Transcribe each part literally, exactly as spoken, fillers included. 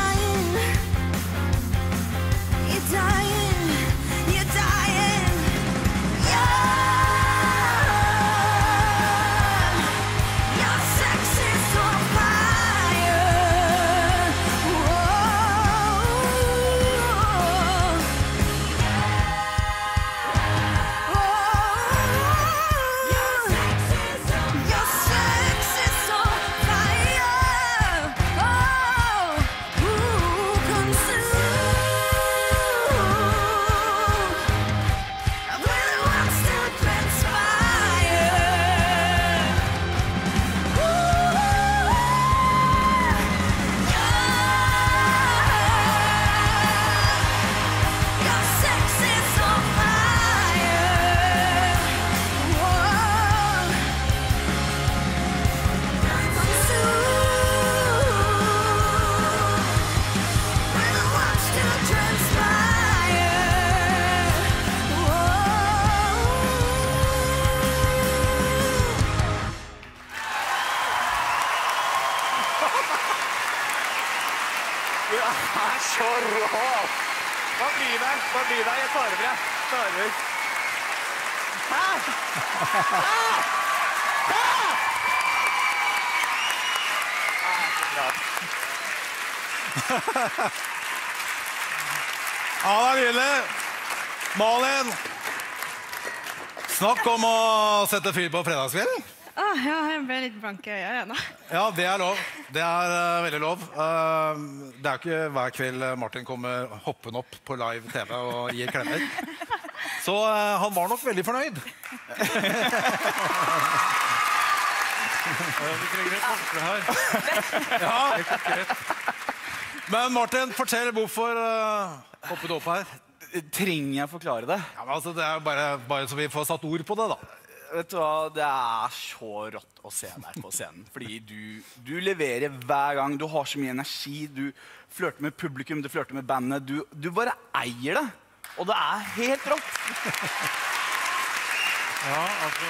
dying. You're dying. You're dying. Yeah. Your sex is on fire. Whoa. Your sex is on fire. Oh, ooh, consumed. I really want to transpire. Your sex is on fire. Whoa. Du er så rå! Hva blir det? Hva blir det? Jeg klarer det. Klarer det. Hæ? Hæ? Hæ? Ah, så bra. Ja, det er nydelig. Malin, snakk om å sette fyr på fredagskvelden. Ah, ja, jeg ble litt blank i øya igjen nå. Ja, det er lov. Det er uh, veldig lov. Uh, det er jo ikke hver kveld Martin kommer hoppen opp på live T V og gir klemmer. Så uh, han var nok veldig fornøyd. Vi trenger et ordentlig her. Ja. Men Martin, fortell hvorfor uh, hoppet du opp her. Trenger jeg forklare det? Ja, men altså, det er bare, bare så vi får satt ord på det da. Vet du hva, det er så rått å se deg på scenen. Fordi du, du leverer hver gang. Du har så mye energi. Du flørter med publikum, du flørter med bandet. Du, du bare eier det. Og det er helt rått. Ja, altså...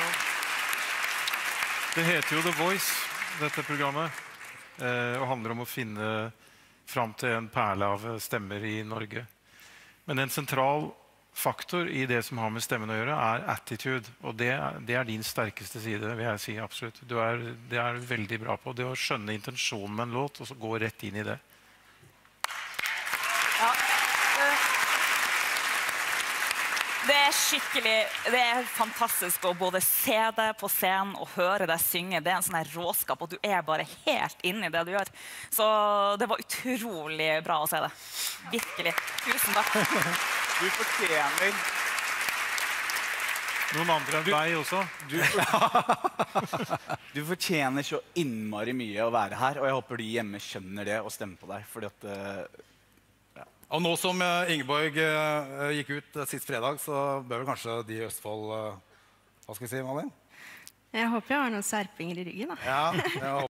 Det heter jo The Voice, dette programmet. Eh, og handler om å finne fram til en perle av stemmer i Norge. Men en sentral faktor i det som har med stemmen å gjøre, er attitude. Og det, det er din sterkeste side, vil jeg si absolutt. Du er, det er veldig bra på. Det å skjønne intensjonen med en låt, og så gå rett inn i det. Ja. Det er skikkelig, det er fantastisk å både se deg på scenen og høre deg synge. Det er en sånn her råskap, og du er bare helt inne i det du gjør. Så det var utrolig bra å se det. Virkelig. Tusen takk. Du fortjener... Noen andre enn deg også. Du, du fortjener så innmari mye å være her, og jeg håper de hjemme skjønner det og stemmer på deg, fordi at... Uh, ja. Og nå som uh, Ingeborg uh, gikk ut uh, sist fredag, så bør vel kanskje de i Østfold, uh, hva skal vi si, Malin? Jeg håper jeg har noen serpinger i ryggen da. Ja, jeg håper.